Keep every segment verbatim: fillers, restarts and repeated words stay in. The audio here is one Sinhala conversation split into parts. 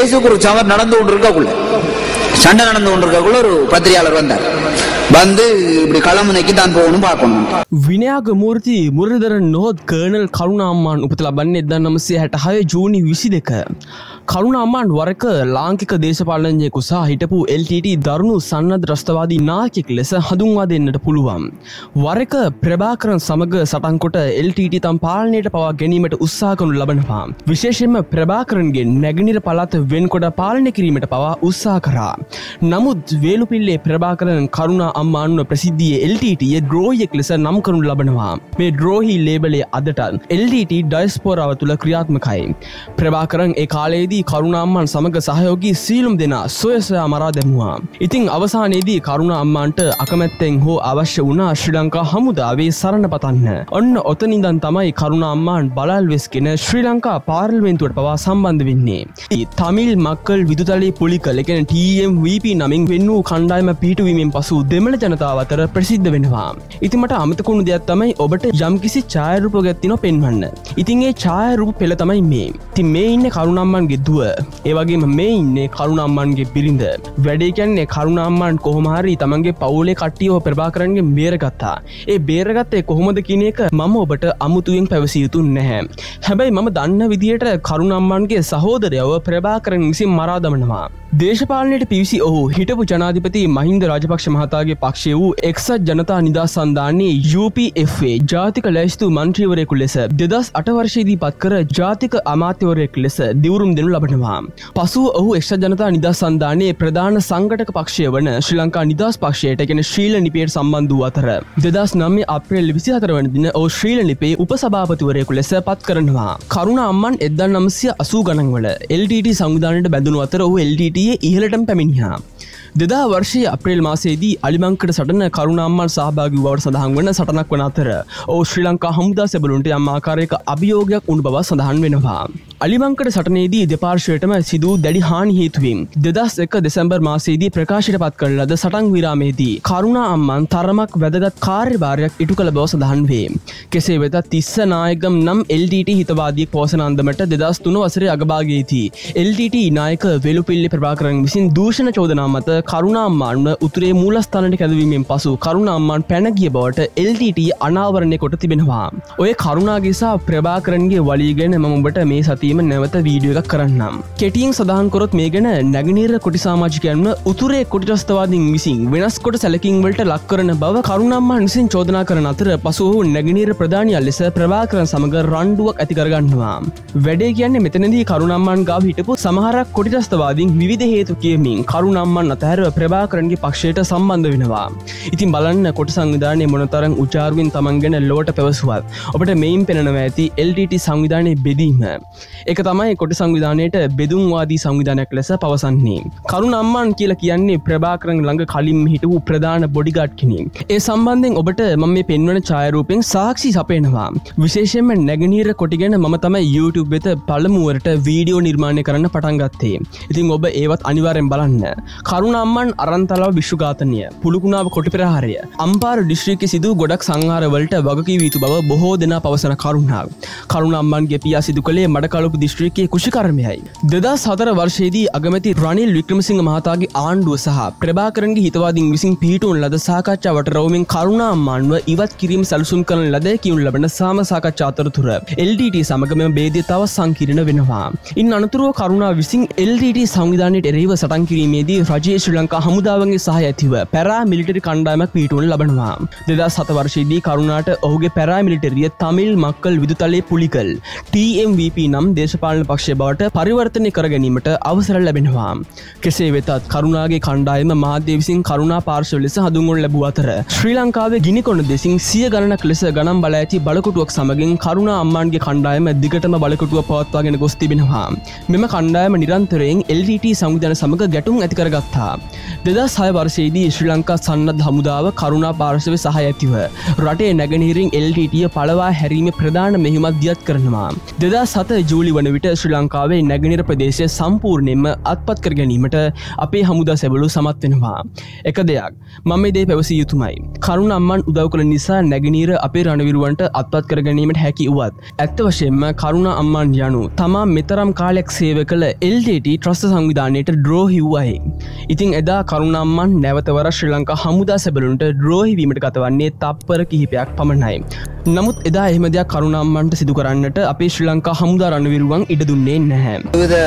ஃபேஸ்புக் ஒரு சமர் நடந்து கொண்டு இருக்கக்குள்ள சண்டை நடந்து கொண்டு இருக்கக்குள்ள ஒரு பத்திரிகையாளர் வந்தார். வந்து இப்படி களமுனைக்கு தான் போகணும் பார்க்கணும். විනයාග මූර්ති මුරදරන් නොහොත් කර්නල් කරුණාම්මාන් උපත ලබන්නේ එක්දාස් නවසිය හැටහය ජූනි විසි දෙක. කරුණාම්මාන් වරක ලාංකික දේශපාලනඥයෙකු සහ හිටපු එල් ටී ටී දරුණු සන්නද්ධ ත්‍රස්තවාදී නායකයෙක් ලෙස හඳුන්වා දෙන්නට පුළුවන්. වරක ප්‍රභාකරන් සමග සටන් කොට එල් ටී ටී තම පාලනයට පවා ගැනීමට උත්සාහ කරනු ලබනවා. විශේෂයෙන්ම ප්‍රභාකරන්ගේ නැගෙනහිර පළාත වෙන්කොට පාලනය කිරීමට පවා උත්සාහ කරා. නමුත් වේලුපිල්ලේ ප්‍රභාකරන් කරුණා අම්මාන්ව ප්‍රසිද්ධියේ එල් ටී ටී ද්‍රෝහියෙක් ලෙස නම් කරනු ලබනවා. මේ ද්‍රෝහී ලේබලය අදටත් එල් ටී ටී ඩයස්පෝරාව තුළ ක්‍රියාත්මකයි. ප්‍රභාකරන් ඒ කාලයේදී කරුණා අම්මාන් සමග සහයෝගී සීලුම් දෙනා සොය සොයා මරා දැමුවා. ඉතින් අවසානයේදී කරුණා අම්මාන්ට අකමැත්තෙන් හෝ අවශ්‍ය වුණා ශ්‍රී ලංකා හමුදාවේ සරණ පතන්න. ඔන්න ඔතනින්දන් තමයි කරුණා අම්මාන් බලල් වෙස්ගෙන ශ්‍රී ලංකා පාර්ලිමේන්තුවට පවා සම්බන්ධ වෙන්නේ. තමිල් මක්කල් විදුතලේ පුලිකල කියන ටී එම් වී පී නමින් වෙන් වූ කණ්ඩායම පිහිටුවීමෙන් පසු දෙමළ ජනතාව අතර ප්‍රසිද්ධ වෙනවා. ඉතින් මට අමතක වුණු දෙයක් තමයි ඔබට යම්කිසි ඡායාරූප ගැත්තිනව පෙන්වන්න. ඉතින් ඒ ඡායාරූප පෙළ තමයි මේ. ඉතින් මේ ඉන්නේ කරුණා අම්මාන්ගේ දුව. ඒ වගේම මේ ඉන්නේ කරුණා අම්මාන්ගේ බිරිඳ. වැඩේ කියන්නේ කරුණා අම්මාන් කොහොම හරි තමන්ගේ පවුලේ කට්ටියව ප්‍රභාකරන්ගෙන් බේරගත්තා. ඒ බේරගත්තේ කොහොමද කියන එක මම ඔබට අමුතුවෙන් පැවසිය යුතු නැහැ. හැබැයි මම දන්න විදියට කරුණා අම්මාන්ගේ සහෝදරයව ප්‍රභාකරන් විසින් මරා දමනවා. දේශපාලනයට පිවිසි ඔහු හිටපු ජනාධිපති මහින්ද රාජපක්ෂ මහතාගේ පක්ෂය වූ එක්සත් ජනතා නිදහස් සන්ධානයේ යූ පී එෆ් ඒ ජාතික ලැයිස්තු මන්ත්‍රීවරයෙකු ලෙස දෙදහස් අට වර්ෂයේදී පත් කර ජාතික අමාත්‍යවරයෙක් ලෙස දිවුරුම් දෙනු ලබනවා. පසුව ඔහු එක්සත් ජනතා නිදහස් සන්ධානයේ ප්‍රධාන සංඝටක පක්ෂය වන ශ්‍රී ලංකා නිදහස් පක්ෂයට කියන ශ්‍රීල නිපයට සම්බන්ධ වූ අතර දෙදහස් නවය අප්‍රේල් විසිහතර වන දින ඔහු ශ්‍රීල නිපේ උපසභාපතිවරයෙකු ලෙස පත් කරනවා. කරුණා අම්මාන් එක්දාස් නවසිය අසූ ගණන් වල එල් ටී ටී සංවිධානයට බැඳුණු අතර ඔහු එල් ටී ටී ඉහළටම පැමිණියා. දෙදා වර්ෂයේ අප්‍රේල් මාසයේදී අලිමංකඩ සටන කරුණා අම්මාන් සහභාගී වූ බවට සඳහන් වන සටනක් වන අතර ඔහු ශ්‍රී ලංකා හමුදා සෙබළුන්ට යම් ආකාරයක අභියෝගයක් වුණු බව සඳහන් වෙනවා. අලිමංකඩ සටනේදී දෙපාර්ශ්වයටම සිදු දැඩි හානි හේතුවෙන් දෙදහස් එක දෙසැම්බර් මාසයේදී ප්‍රකාශයට පත් කරන ලද සටන් විරාමයේදී කරුණා අම්මාන් තරමක් වැදගත් කාර්යභාරයක් ඉටු කළ බව සඳහන් වේ. කෙසේ වෙතත් තිස්ස නායකම් නම් එල් ටී ටී හිතවාදියෙක් පවසන අන්දමට දෙදහස් තුන වසරේ අගභාගයේදී එල් ටී ටී නායක වෙලුපිල්ලේ ප්‍රභාකරන් විසින් දූෂණ චෝදනා මත කරුණා අම්මාන්ව උතුරේ මූලස්ථානයට කැඳවීමෙන් පසු කරුණා අම්මාන් පැන ගිය බවට එල් ටී ටී අනාවරණය කොට තිබෙනවා. ඔය කරුණාගේ සහ ප්‍රභාකරන්ගේ වලිය ගැන මම ඔබට මේ සතියේම නැවත වීඩියෝ එකක් කරන්නම්. කෙටියෙන් සඳහන් කරොත් මේ ගැන නැගෙනහිර කොටි සමාජිකයන්ව උතුරේ කොටි ත්‍රස්තවාදීන් විසින් වෙනස් කොට සැලකීම් වලට ලක් කරන බව කරුණා අම්මාන් විසින් චෝදනා කරන අතර පසු ඔහු නැගෙනහිර ප්‍රධානියා ලෙස ප්‍රභාකරන් සමග රණ්ඩුවක් ඇති කරගන්නවා. වැඩේ කියන්නේ මෙතනදී කරුණා අම්මාන් ගාව හිටපු සමහරක් කොටි ත්‍රස්තවාදීන් විවිධ හේතු කියමින් කරුණා අම්මාන් අතහැර ප්‍රභාකරන්ගේ පක්ෂයට සම්බන්ධ වෙනවා. ඉතින් බලන්න කොටි සංවිධානයේ මොනතරම් උචාරුවෙන් තමන් ගැන ලොවට පැවසුවත් ඔබට මේන් පෙනෙනවා ඇති එල් ටී ටී සංවිධානයේ බෙදීම. ඒක තමයි කොටි සංවිධානයට බෙදුම්වාදී සංවිධානයක් ලෙස පවසන්නේ. කරුණා අම්මාන් කියලා කියන්නේ ප්‍රභාකරන් ළඟ කලින් හිටපු ප්‍රධාන බොඩිගාඩ් කෙනෙක්. ඒ සම්බන්ධයෙන් ඔබට මම මේ පෙන්වන ඡායාරූපෙන් සාක්ෂි සපයනවා. විශේෂයෙන්ම නැගෙනහිර කොටි ගැන මම තමයි YouTube වෙත පළමුවරට වීඩියෝ නිර්මාණය කරන්න පටන් ගත්තේ. ඉතින් ඔබ ඒවත් අනිවාර්යෙන් බලන්න. කරුණා අම්මාන් අරන්තලාව විශ්ව ඝාතනය, පුලුකුණාව කොටි ප්‍රහාරය, අම්පාර දිස්ත්‍රික්කයේ සිදු ගොඩක් සංහාරවලට වගකීම යුතු බව බොහෝ දෙනා පවසන කරුණාව. කරුණා අම්මාන්ගේ පියා සිදු කළේ මඩකලපු දිස්ත්‍රික්කයේ කුෂිකර්මයයි. දෙදහස් හතර වර්ෂයේදී අගමැති රනිල් වික්‍රමසිංහ මහතාගේ ආණ්ඩුව සහ ප්‍රභාකරන්ගේ හිතවාදීන් විසින් පිහිටුවන ලද සාකච්ඡාවට රවුමින් කරුණා අම්මාන්ව ඉවත් කිරීම සැලසුම් කරන ලද කියුණු ලබන සාම සාකච්ඡා අතරතුර එල් ටී ටී සමග මෙම ભેදය තව සංකීර්ණ වෙනවා. ඉන් අනතුරුව කරුණා විසින් එල් ටී ටී සංවිධානයට එරෙහිව සටන් කිරීමේදී රජයේ ශ්‍රී ලංකා හමුදාවන්ගේ සහය ඇතිව පැරා මිලිටරි කණ්ඩායමක් පිහිටුවනු ලබනවා. දෙදහස් හත වර්ෂයේදී කරුණාට ඔහුගේ පැරා මිලිටරිය Tamil Makkal Viduthalai Pulikal T M V P නම් දේශපාලන පක්ෂය බවට පරිවර්තනය කර ගැනීමට අවසර ලැබෙනවා. කෙසේ වෙතත් කරුණාගේ කණ්ඩායම මාධ්‍ය විසින් කරුණා පාර්ශ්ව ලෙස හඳුන්වනු ලැබුව අතර ශ්‍රී ලංකාවේ ගිනිකොන දෙසින් සිය ගණනක් ලෙස ගණන් බලා ඇති බලකොටුවක් සමගින් කරුණා අම්මාන්ගේ කණ්ඩායම දිගටම බලකොටුව පවත්වාගෙන ගොස් තිබෙනවා. මෙම කණ්ඩායම නිරන්තරයෙන් එල් ටී ටී සංවිධාන සමග ගැටුම් ඇති කරගත්තා. දෙදහස් හය වර්ෂයේදී ශ්‍රී ලංකා සන්නද්ධ හමුදාව කරුණා පාර්ශ්වයේ සහය ඇතිව රටේ නැගෙනහිරින් එල් ටී ටී පළවා හැරීමේ ප්‍රධාන මෙහෙයුමක් දියත් කරනවා. දෙදහස් හත ජූලි ජූලි වන විට ශ්‍රී ලංකාවේ නැගෙනහිර ප්‍රදේශය සම්පූර්ණයෙන්ම අත්පත් කර ගැනීමට අපේ හමුදා සැබළු සමත් වෙනවා. එක දෙයක් මම මේ දේ පැවසිය යුතුමයි. කරුණ අම්මන් උදව් කළ නිසා නැගෙනහිර අපේ රණවිරුවන්ට අත්පත් කර ගැනීමට හැකි වුවත් ඇත්ත වශයෙන්ම කරුණ අම්මන් යනු තමා මෙතරම් කාලයක් සේවය කළ එල් ටී ටී ට්‍රස්ට් සංවිධානයට ද්‍රෝහි වූ. ඉතින් එදා කරුණ අම්මන් නැවතවර ශ්‍රී ලංකා හමුදා සැබළුන්ට ද්‍රෝහි වීමට ගතවන්නේ තප්පර කිහිපයක් පමණයි. නමුත් එදා එහෙම දෙයක් කරුණ අම්මන්ට සිදු කරන්නට අපේ ශ්‍රී ලංකා හමුදා රණවිරුවන් ඉඩ දුන්නේ නැහැ.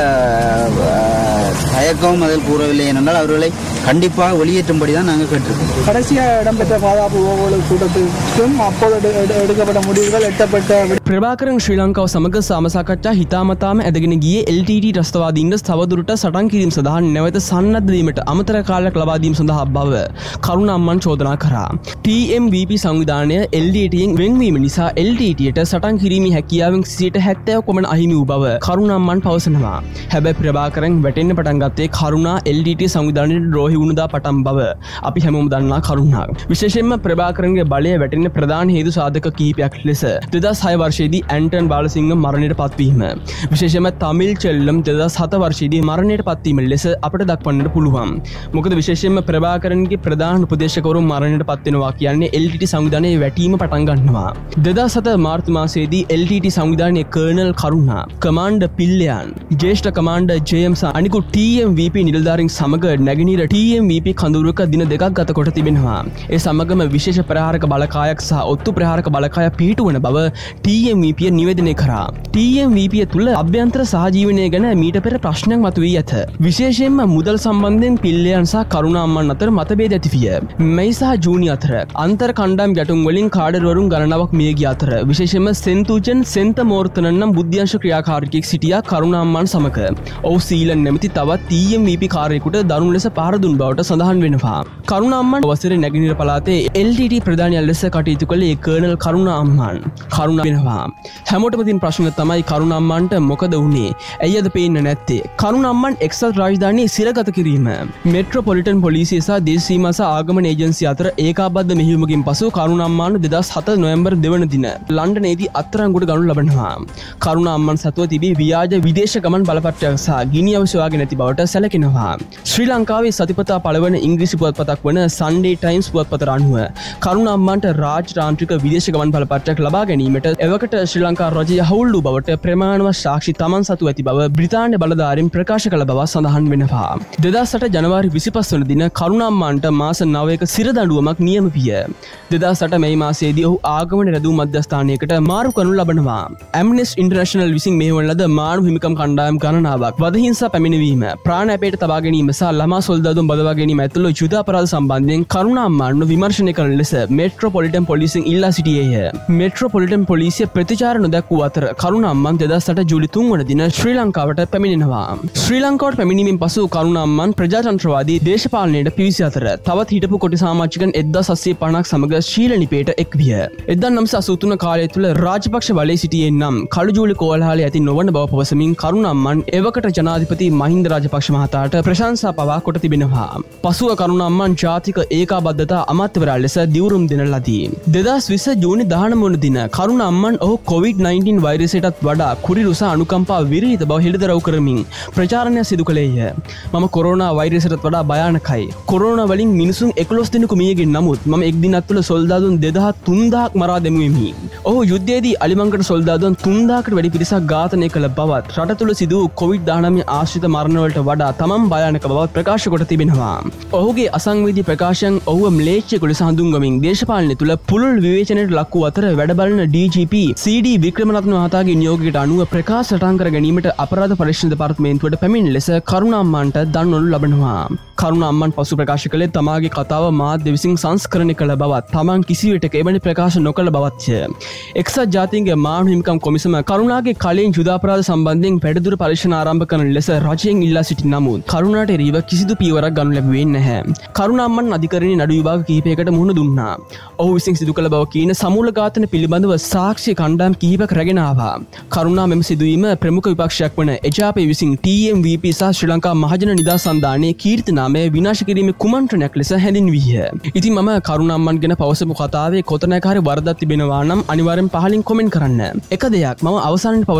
தயக்கம் அதில் கூறவில்லை என்றால் அவர்களை கண்டிப்பாக வெளியேற்றும்படி தான் நாங்கள் கேட்டிருக்கோம். கடைசியாக இடம்பெற்ற பாதுகாப்பு ஊழல் கூட்டத்திற்கும் அப்போது எடுக்கப்பட்ட முடிவுகள் எட்டப்பட்ட ප්‍රභාකරන් ශ්‍රී ලංකාව සමග සාමසාකච්ඡා හිතාමතාම ඇදගෙන ගියේ එල් ටී ටී ත්‍රස්තවාදීන්ට තවදුරට සටන් කිරීම සඳහා නැවත සන්නද්ධ වීමට අමතර කාලයක් ලබා දීම සඳහා බව කරුණ අම්මන් චෝදනා කරා. ටී එම් වී පී සංවිධානය එල් ටී ටීයෙන් වෙන්වීම නිසා එල් ටී ටීයට සටන් කිරීමේ හැකියාවෙන් සියයට හැත්තෑව පමණ අහිමි වූ බව කරුණ අම්මන් පවසනවා. හැබැයි ප්‍රභාකරන් වැටෙන්න පටන් ගත්තේ කරුණා එල් ටී ටී සංවිධානයට ද්‍රෝහි වුණදා පටන් බව අපි හැමෝම දන්නා කරුණක්. විශේෂයෙන්ම ප්‍රභාකරන්ගේ බලය වැටෙන්න ප්‍රධාන හේතු සාධක කිහිපයක් ලෙස දෙදහස් හය වර්ෂයේදී ඇන්ටන් බාලසිංහ මරණයට පත්වීම, විශේෂයෙන්ම තමිල් චෙල්ලම් දෙදහස් හත වර්ෂයේදී මරණයට පත්වීම ලෙස අපට දක්වන්නට පුළුවන්. මොකද විශේෂයෙන්ම ප්‍රභාකරන්ගේ ප්‍රධාන උපදේශකවරුන් මරණයට පත් වෙනවා කියන්නේ එල් ටී ටී සංවිධානයේ වැටීම පටන් ගන්නවා. දෙදහස් හත මාර්තු මාසයේදී එල් ටී ටී සංවිධානයේ කර්නල් කරුණා, කමාන්ඩර් පිල්ලයන්, ජ්‍යෙෂ්ඨ කමාන්ඩර් ජේ එම් අනිකුත් ටී එම් වී පී නිලධාරීන් සමග නැගෙනහිර ටී එම් වී පී කඳවුරක දින දෙකක් ගත කොට තිබෙනවා. ඒ සමගම විශේෂ ප්‍රහාරක බලකායක් සහ ඔත්තු ප්‍රහාරක බලකාය පිහිටුවන බව ටී එම් වී පී නිවේදනය කරා. ටී එම් වී පී තුළ අභ්‍යන්තර සහජීවනය ගැන මීට පෙර ප්‍රශ්නයක් මතුවී ඇත. විශේෂයෙන්ම මුදල් සම්බන්ධයෙන් පිල්ලයන් සහ කරුණා අම්මන් අතර මතභේද ඇති විය. මැයි සහ ජූනි අතර අන්තර් කණ්ඩායම් ගැටුම් වලින් කාඩර්වරුන් ගණනාවක් මිය ගිය අතර විශේෂයෙන්ම සෙන්තුජන් සෙන්තමෝර්තන නම් බුද්ධ්‍යංශ ක්‍රියාකාරිකයෙක් සිටියා කරුණා අම්මන් සමග. ඔහු සීලන් නැමැති තවත් ටී එම් වී පී කාර්යයකට දරුණු ලෙස පහර දුන් බවට සඳහන් වෙනවා. කරුණා අම්මන් වසරේ නැගෙනහිර පළාතේ එල් ටී ටී ප්‍රධානියා ලෙස කටයුතු කළේ කර්නල් කරුණා අම්මන්. කරුණා වෙනවා. හැමෝටම තියෙන ප්‍රශ්න තමයි කරුණා අම්මන්ට මොකද වුනේ? ඇයි අද පේන්නේ නැත්තේ? කරුණා අම්මන් එක්සත් රාජධානියේ සිරගත කිරීම. මෙට්‍රොපොලිටන් පොලිසිය සහ දේශ සීමා සහ ආගමන ඒජන්සිය අතර ඒකාබද්ධ මෙහෙයුමකින් පසු කරුණා අම්මන් දෙදහස් හත නොවැම්බර් දෙවන දින ලන්ඩනයේදී අත්අඩංගුවට ගනු ලබනවා. කරුණා අම්මන් සතුව තිබී ව්‍යාජ විදේශ ගමන් බලපත්‍රයක් සහ ගිනි අවශ්‍ය වාගේ නැති බවට සැලකෙනවා. ශ්‍රී ලංකාවේ සතිපතා පළවන ඉංග්‍රීසි පුවත්පතක් වන සන්ඩේ ටයිම්ස් පුවත්පතට අනුව කරුණා අම්මන්ට රාජ්‍යතාන්ත්‍රික විදේශ ගමන් බලපත්‍රයක් ලබා ගැනීමට එවකට ශ්‍රී ලංකා රජය හවුල් වූ බවට ප්‍රමාණවත් සාක්ෂි තමන් සතු ඇති බව බ්‍රිතාන්‍ය බලධාරීන් ප්‍රකාශ කළ බව සඳහන් වෙනවා. දෙදහස් අට ජනවාරි විසිපස් වන දින කරුණා අම්මන්ට මාස නවයක සිර දඬුවමක් නියම විය. දෙදහස් අට මැයි මාසයේදී ඔහු ආගමන රැඳවූ මධ්‍යස්ථානයකට මාරු කරනු ලබනවා. ඇම්නෙස්ටි ඉන්ටර්නැෂනල් විසින් මෙහෙවන ලද මානව හිමිකම් කණ්ඩායම් ගණනාවක් වදහිංසා පැමිණවීම, ප්‍රාණ අපේට තබා ගැනීම සහ ළමා සොල්දාදුන් බදවා ගැනීම ඇතුළු යුද අපරාධ සම්බන්ධයෙන් කරුණා අම්මන්ව විමර්ශනය කරන ලෙස මෙට්‍රොපොලිටන් පොලිසියෙන් ඉල්ලා සිටියේය. මෙට්‍රොපොලිටන් පොලිසිය ප්‍රතිචාර නොදැක්වූ අතර කරුණා අම්මන් දෙදහස් අට ජූලි තුන් වන දින ශ්‍රී ලංකාවට පැමිණෙනවා. ශ්‍රී ලංකාවට පැමිණීමෙන් පසු කරුණා අම්මන් ප්‍රජාතන්ත්‍රවාදී දේශපාලනයට පිවිසි අතර තවත් හිටපු කොටි සමාජිකයන් එක්දාස් හත්සිය පනහක් සමග ශ්‍රීල නිපේට එක් විය. එක්දාස් නවසිය අසූ තුන කාලය තුළ රාජපක්ෂ බලයේ සිටියේ නම් කළු ජූලි කෝලහලය ඇති නොවන බව පවසමින් කරුණා අම්මන් එවකට ජනාධිපති මහින්ද රාජපක්ෂ මහතාට ප්‍රශංසා පවා කොට තිබෙනවා. පසුව කරුණා අම්මන් ජාතික ඒකාබද්ධතා අමාත්‍යවරයා ලෙස දිවුරුම් දෙන ලදී. දෙදහස් විස්ස ජූනි දහනව වන දින කරුණා අම්මන් ඔහු කොවිඩ් නයින්ටීන් වෛරසයටත් වඩා කුරිරු සහ අනුකම්පා විරහිත බව හෙළිදරව් කරමින් ප්‍රචාරණය සිදු කළේය. මම කොරෝනා වෛරසයටත් වඩා භයානකයි. කොරෝනා වලින් මිනිසුන් එකොළොස් දෙනෙකු මිය ගිය නමුත් මම එක් දිනක් තුළ සොල්දාදුන් දෙදහස් තුන්දහක් මරා දැමුවෙමි. ඔහු යුද්ධයේදී අලිමංගට සොල්දාදුන් තුන්දහකට වැඩි පිරිසක් ඝාතනය කළ බවත් රට තුළ සිදු වූ කොවිඩ් දහනවය ආශ්‍රිත මරණවලට වඩා තමන් භයානක බවත් ප්‍රකාශ කොට තිබෙනවා. ඔහුගේ අසංවේදී ප්‍රකාශයන් ඔහුව ම්ලේච්ඡයෙකු ලෙස හඳුන්වමින් දේශපාලනය තුළ පුළුල් විවේචනයට ලක් වූ අතර වැඩ බලන D G P C D Wickramaratne මහතාගේ නියෝගයට අනුව ප්‍රකාශ සටහන් කර ගැනීමට අපරාධ පරීක්ෂණ දෙපාර්තමේන්තුවට පැමිණ ලෙස කරුණා අම්මන්ට දන්වනු ලබනවා. කරුණා අම්මන් පසු ප්‍රකාශ කළේ තමාගේ කතාව මාධ්‍ය විසින් සංස්කරණය කළ බවත් තමන් කිසිවිටක එවැනි ප්‍රකාශ නොකළ බවත්ය. එක්සත් ජාතීන්ගේ මානව හිමිකම් කොමිසම කරුණාගේ කලින් යුදාපරාධ සම්බන්ධයෙන් වැඩිදුර පරීක්ෂණ ආරම්භ කරන ලෙස රජයෙන් ඉල්ලා සිටි නමුත් කරුණාට එරෙහිව කිසිදු පියවරක් ගනු ලැබුවේ නැහැ. කරුණා අම්මන් අධිකරණයේ නඩු විභාග කිහිපයකට මුහුණ දුන්නා. ඔහු විසින් සිදු කළ බව කියන සමූල ඝාතන පිළිබඳව සාක්ෂි කණ්ඩායම් කිහිපයක් රැගෙන ආවා. කරුණා මෙම සිදුවීම ප්‍රමුඛ විපක්ෂයක් වන එජාපේ විසින් ටී එම් වී පී සහ ශ්‍රී ලංකා මහජන නිදහස් සන්ධානයේ කීර්ති නාමය විනාශ කිරීමේ කුමන්ත්‍රණයක් ලෙස හැඳින්වීය. ඉතින් මම කරුණා අම්මන් ගැන පවසපු කතාවේ කොතනක හරි වරදක් තිබෙනවා නම් අනිවාර්යෙන් පහලින් කොමෙන්ට් කරන්න. එක දෙයක් මම අවසානයේ පවසන්න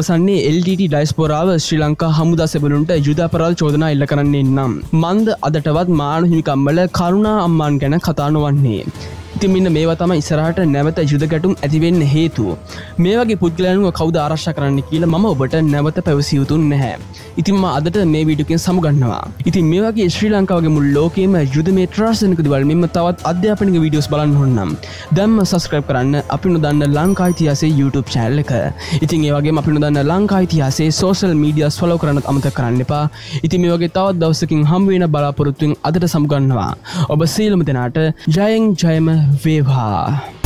පවසන්නේ එල් ටී ටී ඩයස්පොරාව ශ්‍රී ලංකා හමුදා සෙබළුන්ට යුද අපරාධ චෝදනා එල්ල කරන්නේ නම් මන්ද අදටවත් මානව හිමිකම්වල කරුණා අම්මාන් ගැන කතා නොවන්නේ. ඉතින් මෙන්න මේවා තමයි ඉස්සරහට නැවත යුද ගැටුම් ඇති වෙන්න හේතුව. මේ වගේ පුද්ගලයන්ව කවුද ආරක්ෂා කරන්න කියලා මම ඔබට නැවත පැවසිය යුතු නැහැ. ඉතින් මම අදට මේ වීඩියෝ එකෙන් සමුගන්නවා. ඉතින් මේ වගේ ශ්‍රී ලංකාව වගේ මුළු ලෝකෙම යුද මේ ත්‍රාසනික දේවල් මෙන්න තවත් අධ්‍යාපනික වීඩියෝස් බලන්න ඕන නම් දැන්ම subscribe කරන්න අපි නොදන්න ලංකා ඉතිහාසයේ YouTube channel එක. ඉතින් ඒ වගේම අපි නොදන්න ලංකා ඉතිහාසයේ social medias follow කරන්නත් අමතක කරන්න එපා. ඉතින් මේ වගේ තවත් දවසකින් හම් වෙන බලාපොරොත්තුෙන් අදට සමුගන්නවා. ඔබ සියලුම දෙනාට ජයෙන් ජයම වේවා.